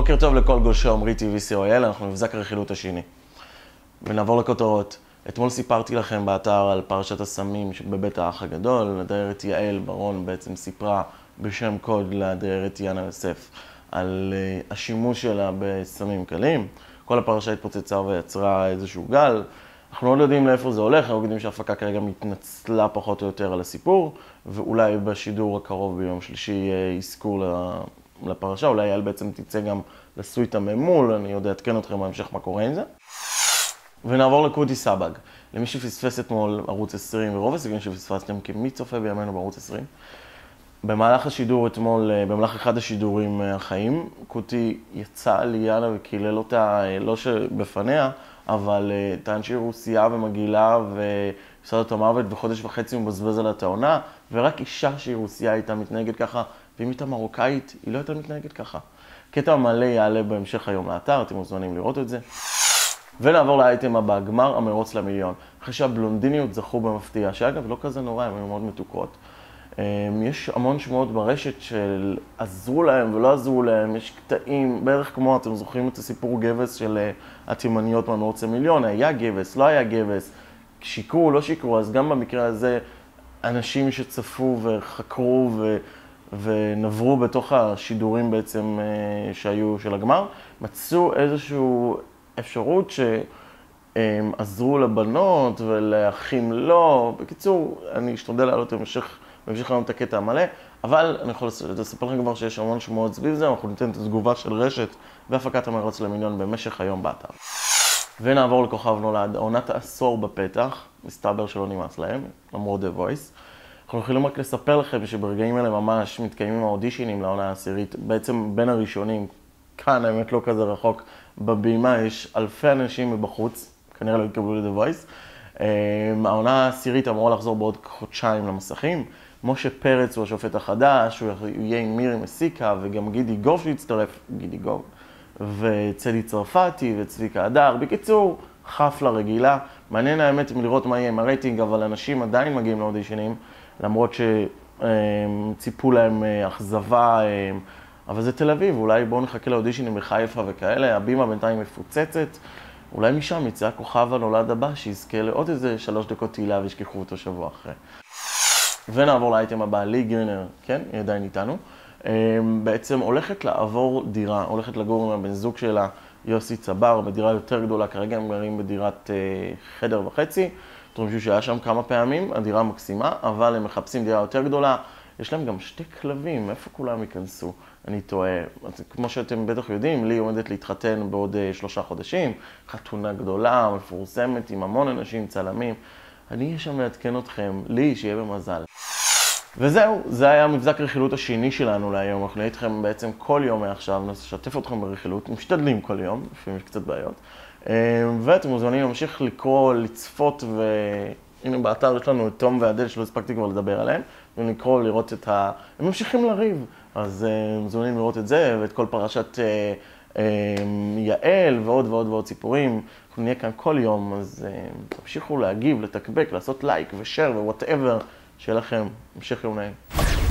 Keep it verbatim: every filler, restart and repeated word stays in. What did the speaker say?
בוקר טוב לכל גולשי עומרי טי וי סי או אל, אנחנו מבזק הרכילות השני. ונעבור לכותרות. אתמול סיפרתי לכם באתר על פרשת הסמים בבית האח הגדול. הדיירת יעל ברון בעצם סיפרה בשם קוד לדיירת יאנה יוסף על uh, השימוש שלה בסמים קלים. כל הפרשה התפוצצה ויצרה איזשהו גל. אנחנו לא יודעים לאיפה זה הולך, אנחנו יודעים שההפקה כרגע מתנצלה פחות או יותר על הסיפור, ואולי בשידור הקרוב ביום שלישי יהיה אזכור לפרשה, אולי יעל בעצם תצא גם לסוויטה ממול, אני יודע אתקן אתכם בהמשך מה קורה עם זה. ונעבור לקודי סבג. למי שפספס אתמול ערוץ עשרים, ורוב הסיכויים שפספסתם, כי מי צופה בימינו בערוץ עשרים? במהלך השידור אתמול, במהלך אחד השידורים החיים, קוטי יצא ליאנה וקילל אותה, לא שבפניה, אבל טען שהיא רוסיה ומגעילה וסעד אותה מוות, וחודש וחצי הוא מבזבז על העונה, ורק אישה שהיא רוסיה הייתה מתנהגת ככה, ואם הייתה מרוקאית, היא לא הייתה מתנהגת ככה. קטע מלא יעלה בהמשך היום לאתר, אתם מוזמנים לראות את זה. ונעבור לאייטם הבא, גמר המרוץ למיליון. אחרי שהבלונדיניות זכו במפתיע, שאגב לא כזה נורא, הן היו מאוד מתוקות. יש המון שמועות ברשת של עזרו להם ולא עזרו להם, יש קטעים, בערך כמו, אתם זוכרים את הסיפור גבס של התימניות מהמרוץ למיליון, היה גבס, לא היה גבס, שיקרו, לא שיקרו, אז גם במקרה הזה, אנשים שצפו וחקרו ו... ונברו בתוך השידורים בעצם שהיו של הגמר, מצאו איזושהי אפשרות שעזרו לבנות ולאחים לא. בקיצור, אני אשתדל לעלות במשך, במשך היום את הקטע המלא, אבל אני יכול לספר לכם כבר שיש המון שמועות סביב זה, אנחנו ניתן את התגובה של רשת והפקת המרוץ למיליון במשך היום באתר. ונעבור לכוכב נולד, עונת העשור בפתח, מסתבר שלא נמאס להם, למרות The Voice. אנחנו יכולים רק לספר לכם שברגעים האלה ממש מתקיימים האודישנים לעונה העשירית, בעצם בין הראשונים, כאן האמת לא כזה רחוק, בבימה יש אלפי אנשים מבחוץ, כנראה לא יתקבלו ל-The Voice. העונה העשירית אמורה לחזור בעוד חודשיים למסכים. משה פרץ הוא השופט החדש, הוא יהיה עם מירי מסיקה וגם גידי גוב שיצטרף, גידי גוב, וצדי צרפתי וצביקה הדר. בקיצור, חפלה רגילה. מעניין האמת לראות מה יהיה עם הרייטינג, אבל אנשים עדיין מגיעים לאודישנים, למרות שציפו להם אכזבה, אבל זה תל אביב, אולי בואו נחכה לאודישנים בחיפה וכאלה, הבימה בינתיים מפוצצת, אולי משם יצא הכוכב הנולד הבא שיזכה לעוד איזה שלוש דקות תהילה וישכחו אותו שבוע אחרי. ונעבור לאייטם הבא, לי גרינר, כן, היא עדיין איתנו, בעצם הולכת לעבור דירה, הולכת לגור עם הבן זוג שלה, יוסי צבר, בדירה יותר גדולה, כרגע הם גרים בדירת חדר וחצי, אתם חושבים שהיה שם כמה פעמים, הדירה מקסימה, אבל הם מחפשים דירה יותר גדולה, יש להם גם שתי כלבים, איפה כולם ייכנסו? אני טועה, כמו שאתם בטח יודעים, לי עומדת להתחתן בעוד שלושה חודשים, חתונה גדולה, מפורסמת, עם המון אנשים, צלמים, אני אהיה שם לעדכן אתכם, לי שיהיה במזל. וזהו, זה היה מבזק רכילות השני שלנו להיום, אנחנו נהיה איתכם בעצם כל יום מעכשיו, נשתף אתכם ברכילות, משתדלים כל יום, לפעמים יש קצת בעיות. ואתם מוזמנים להמשיך לקרוא, לצפות, והנה באתר יש לנו את תום ועדל שלא הספקתי כבר לדבר עליהם, ולקרוא, לראות את ה... הם ממשיכים לריב, אז מוזמנים לראות את זה, ואת כל פרשת יעל ועוד ועוד ועוד סיפורים. אנחנו נהיה כאן כל יום, אז תמשיכו להגיב, לתקבק, לעשות לייק ושאר ווואטאבר, שיהיה לכם המשך יום נעים.